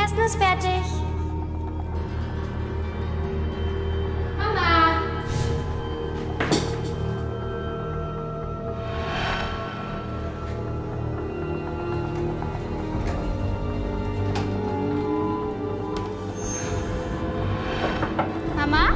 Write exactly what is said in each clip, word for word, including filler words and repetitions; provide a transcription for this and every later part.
Essen ist fertig. Mama! Mama?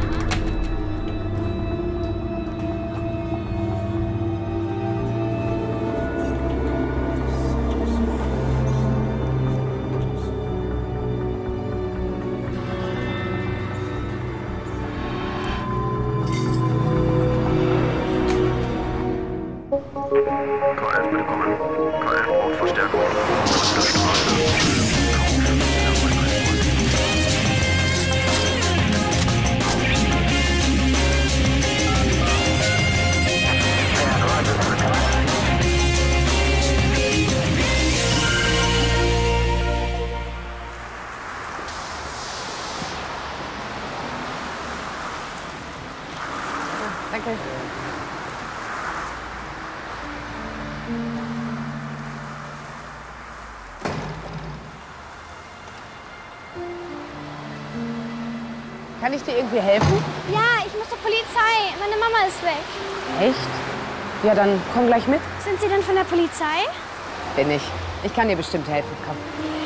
K elf, bitte kommen. K elf braucht Verstärkung. Danke. Kann ich dir irgendwie helfen? Ja, ich muss zur Polizei. Meine Mama ist weg. Echt? Ja, dann komm gleich mit. Sind Sie denn von der Polizei? Bin ich. Ich kann dir bestimmt helfen. Komm.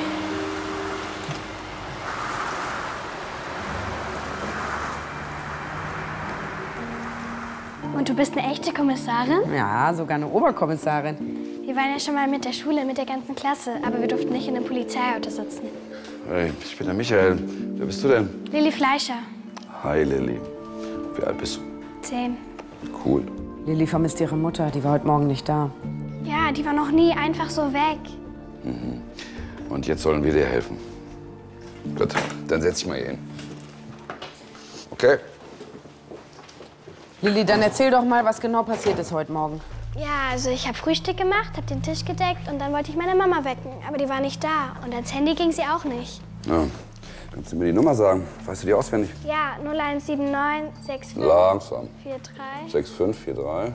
Und du bist eine echte Kommissarin? Ja, sogar eine Oberkommissarin. Wir waren ja schon mal mit der Schule, mit der ganzen Klasse, aber wir durften nicht in einem Polizeiauto sitzen. Hey, ich bin der Michael. Wer bist du denn? Lilly Fleischer. Hi, Lilly. Wie alt bist du? Zehn. Cool. Lilly vermisst ihre Mutter. Die war heute Morgen nicht da. Ja, die war noch nie einfach so weg. Mhm. Und jetzt sollen wir dir helfen. Gut, dann setz dich mal hier hin. Okay. Lilly, dann erzähl doch mal, was genau passiert ist heute Morgen. Ja, also ich habe Frühstück gemacht, habe den Tisch gedeckt und dann wollte ich meine Mama wecken. Aber die war nicht da und ans Handy ging sie auch nicht. Ja. Kannst du mir die Nummer sagen? Weißt du die auswendig? Ja, null eins sieben neun sechs fünf Langsam. vier drei. sechs fünf vier drei.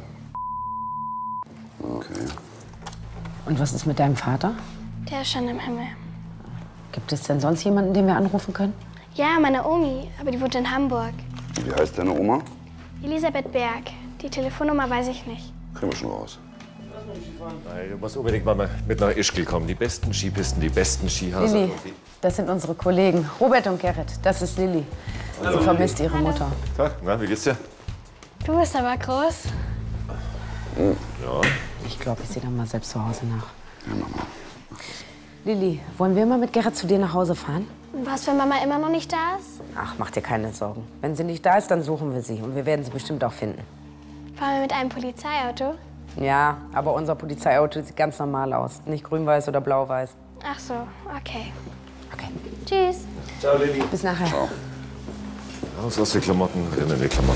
Okay. Und was ist mit deinem Vater? Der ist schon im Himmel. Gibt es denn sonst jemanden, den wir anrufen können? Ja, meine Omi, aber die wohnt in Hamburg. Wie heißt deine Oma? Elisabeth Berg. Die Telefonnummer weiß ich nicht. Kriegen wir schon raus. Nein, du musst unbedingt mal mit nach Ischgl kommen. Die besten Skipisten, die besten Skihasen. Lilly, das sind unsere Kollegen. Robert und Gerrit, das ist Lilly. Sie vermisst ihre Mutter. Tag, na, wie geht's dir? Du bist aber groß. Ja. Ich glaube, ich sehe dann mal selbst zu Hause nach. Ja, Mama. Lilly, wollen wir mal mit Gerrit zu dir nach Hause fahren? Und was, wenn Mama immer noch nicht da ist? Ach, mach dir keine Sorgen. Wenn sie nicht da ist, dann suchen wir sie. Und wir werden sie bestimmt auch finden. Fahren wir mit einem Polizeiauto? Ja, aber unser Polizeiauto sieht ganz normal aus. Nicht grün-weiß oder blau-weiß. Ach so, okay. Okay. Tschüss. Ciao, Lilly. Bis nachher. Ciao. Raus aus den Klamotten, rein in die Klamotten.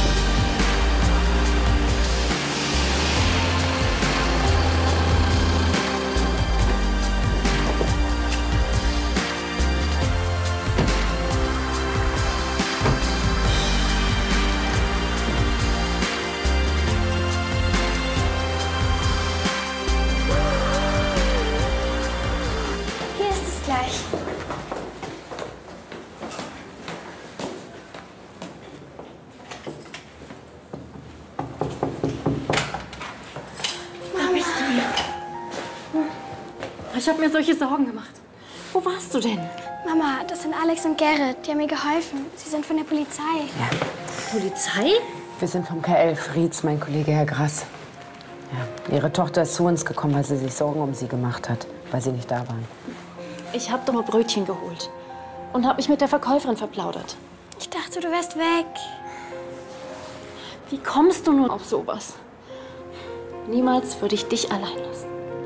Hier ist es gleich. Ich habe mir solche Sorgen gemacht. Wo warst du denn? Mama, das sind Alex und Gerrit. Die haben mir geholfen. Sie sind von der Polizei. Ja. Polizei? Wir sind vom K elf, Rietz, mein Kollege Herr Grass. Ja, ihre Tochter ist zu uns gekommen, weil sie sich Sorgen um sie gemacht hat, weil sie nicht da waren. Ich habe doch nur Brötchen geholt und habe mich mit der Verkäuferin verplaudert. Ich dachte, du wärst weg. Wie kommst du nur auf sowas? Niemals würde ich dich allein lassen.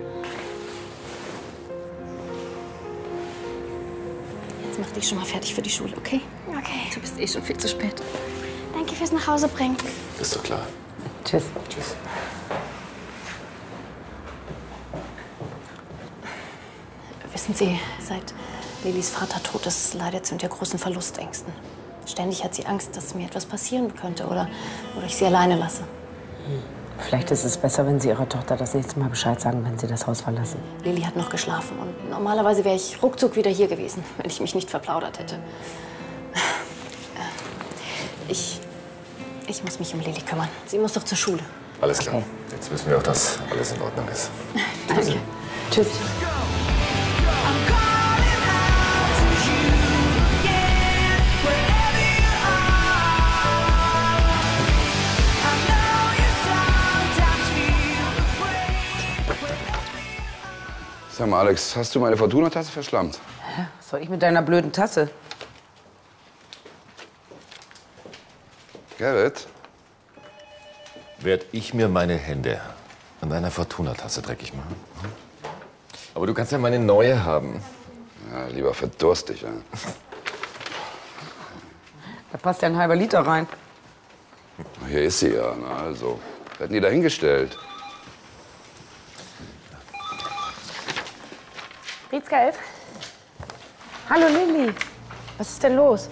Jetzt mach dich schon mal fertig für die Schule, okay? Okay. Du bist eh schon viel zu spät. Danke fürs Nachhausebringen. Ist doch klar. Tschüss. Tschüss. Wissen Sie, seit Lillys Vater tot ist, leidet sie unter großen Verlustängsten. Ständig hat sie Angst, dass mir etwas passieren könnte oder, oder ich sie alleine lasse. Vielleicht ist es besser, wenn Sie Ihrer Tochter das nächste Mal Bescheid sagen, wenn Sie das Haus verlassen. Lilly hat noch geschlafen und normalerweise wäre ich ruckzuck wieder hier gewesen, wenn ich mich nicht verplaudert hätte. Ich, ich muss mich um Lilly kümmern. Sie muss doch zur Schule. Alles klar. Okay. Jetzt wissen wir auch, dass alles in Ordnung ist. Danke. Tschüss. Sag mal, Alex, hast du meine Fortuna-Tasse verschlammt? Hä? Was soll ich mit deiner blöden Tasse? Gerrit? Werd ich mir meine Hände an deiner Fortuna-Tasse dreckig machen? Aber du kannst ja meine neue haben. Ja, lieber verdurstig, ja. Da passt ja ein halber Liter rein. Hier ist sie ja, na also. Wir hätten die da hingestellt. Rietzka elf. Hallo Lilly. Was ist denn los?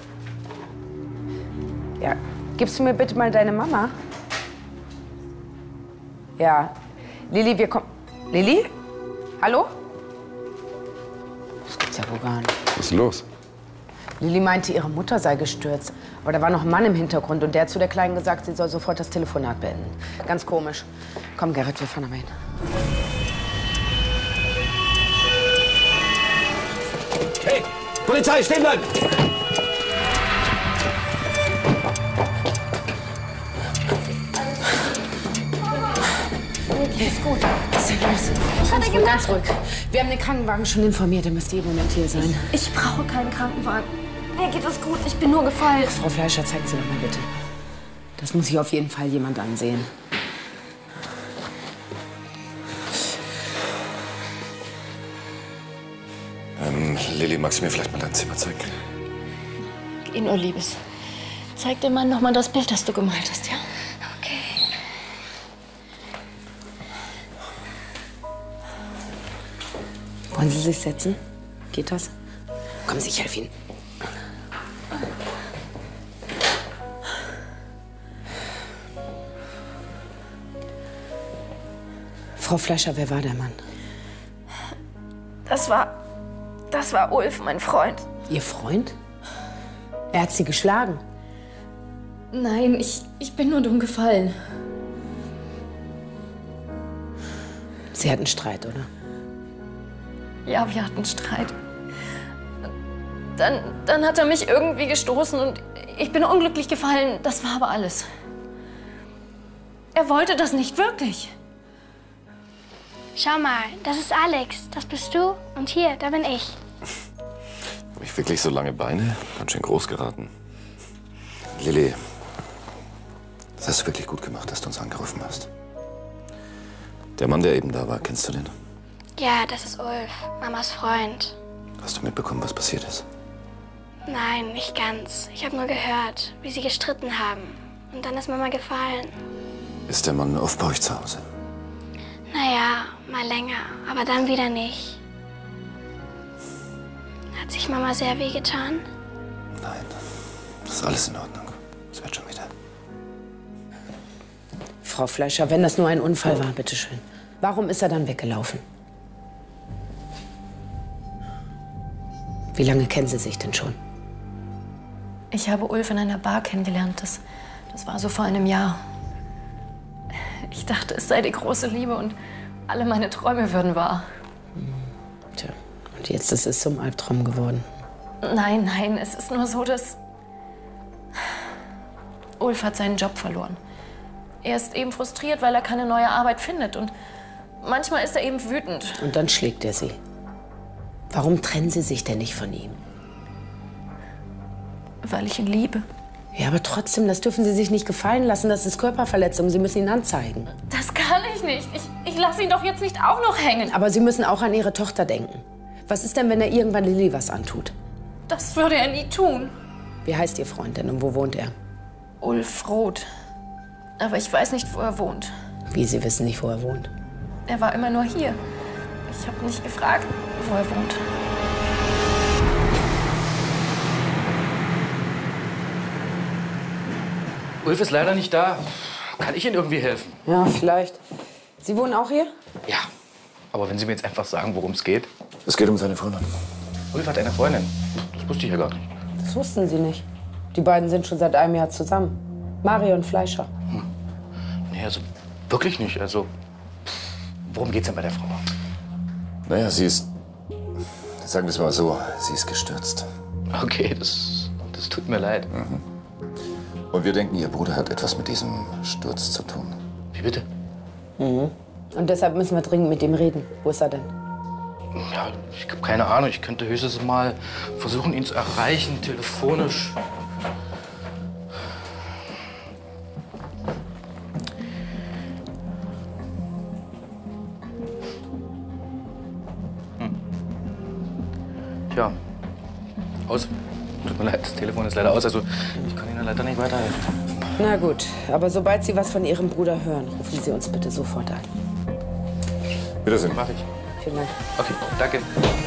Ja, gibst du mir bitte mal deine Mama? Ja. Lilly, wir kommen. Lilly? Hallo? Das gibt's ja wohl gar nicht. Was ist denn los? Lilly meinte, ihre Mutter sei gestürzt. Aber da war noch ein Mann im Hintergrund und der hat zu der Kleinen gesagt, sie soll sofort das Telefonat beenden. Ganz komisch. Komm, Gerrit, wir fahren aber hin. Hey, Polizei, stehen bleiben! Okay, ist gut. Was ist denn los? Ganz ruhig, ganz ruhig. Wir haben den Krankenwagen schon informiert. Der müsste jeden Moment hier sein. Ich brauche keinen Krankenwagen. Mir geht es gut. Ich bin nur gefallen. Frau Fleischer, zeigen Sie doch mal bitte. Das muss sich auf jeden Fall jemand ansehen. Ähm, Lilly, magst du mir vielleicht mal dein Zimmer zeigen? Geh nur, Liebes. Zeig dem Mann noch mal das Bild, das du gemalt hast, ja? Okay. Wollen Sie sich setzen? Geht das? Kommen Sie, ich helfe Ihnen. Frau Fleischer, wer war der Mann? Das war... Das war Ulf, mein Freund. Ihr Freund? Er hat Sie geschlagen. Nein, ich, ich bin nur dumm gefallen. Sie hatten Streit, oder? Ja, wir hatten Streit. Dann, dann hat er mich irgendwie gestoßen und ich bin unglücklich gefallen. Das war aber alles. Er wollte das nicht wirklich. Schau mal, das ist Alex, das bist du und hier, da bin ich. Habe ich wirklich so lange Beine? Ganz schön groß geraten. Lilly, das hast du wirklich gut gemacht, dass du uns angerufen hast. Der Mann, der eben da war, kennst du den? Ja, das ist Ulf, Mamas Freund. Hast du mitbekommen, was passiert ist? Nein, nicht ganz. Ich habe nur gehört, wie sie gestritten haben. Und dann ist Mama gefallen. Ist der Mann oft bei euch zu Hause? Naja, mal länger, aber dann wieder nicht. Hat sich Mama sehr wehgetan? Nein, das ist alles in Ordnung. Es wird schon wieder. Frau Fleischer, wenn das nur ein Unfall war, bitteschön. Warum ist er dann weggelaufen? Wie lange kennen Sie sich denn schon? Ich habe Ulf in einer Bar kennengelernt. Das, das war so vor einem Jahr. Ich dachte, es sei die große Liebe und alle meine Träume würden wahr. Tja, und jetzt ist es zum Albtraum geworden. Nein, nein, es ist nur so, dass Ulf hat seinen Job verloren. Er ist eben frustriert, weil er keine neue Arbeit findet. Und manchmal ist er eben wütend. Und dann schlägt er Sie. Warum trennen Sie sich denn nicht von ihm? Weil ich ihn liebe. Ja, aber trotzdem, das dürfen Sie sich nicht gefallen lassen. Das ist Körperverletzung. Sie müssen ihn anzeigen. Das kann ich nicht. Ich, ich lasse ihn doch jetzt nicht auch noch hängen. Aber Sie müssen auch an Ihre Tochter denken. Was ist denn, wenn er irgendwann Lilly was antut? Das würde er nie tun. Wie heißt Ihr Freund denn und wo wohnt er? Ulf Roth. Aber ich weiß nicht, wo er wohnt. Wie, Sie wissen nicht, wo er wohnt? Er war immer nur hier. Ich habe nicht gefragt, wo er wohnt. Ulf ist leider nicht da. Kann ich Ihnen irgendwie helfen? Ja, vielleicht. Sie wohnen auch hier? Ja. Aber wenn Sie mir jetzt einfach sagen, worum es geht. Es geht um seine Freundin. Ulf hat eine Freundin. Das wusste ich ja gar nicht. Das wussten Sie nicht. Die beiden sind schon seit einem Jahr zusammen. Marion Fleischer. Hm. Nee, also wirklich nicht. Also, worum geht's denn bei der Frau? Naja, sie ist, sagen wir es mal so, sie ist gestürzt. Okay, das, das tut mir leid. Mhm. Und wir denken, ihr Bruder hat etwas mit diesem Sturz zu tun. Wie bitte? Mhm. Und deshalb müssen wir dringend mit ihm reden. Wo ist er denn? Ja, ich habe keine Ahnung. Ich könnte höchstens mal versuchen, ihn zu erreichen, telefonisch. Hm. Tja, aus. Tut mir leid, das Telefon ist leider aus. Also, ich kann Ihnen leider nicht weiterhelfen. Na gut, aber sobald Sie was von Ihrem Bruder hören, rufen Sie uns bitte sofort an. Wiedersehen. Mach ich. Vielen Dank. Okay, danke.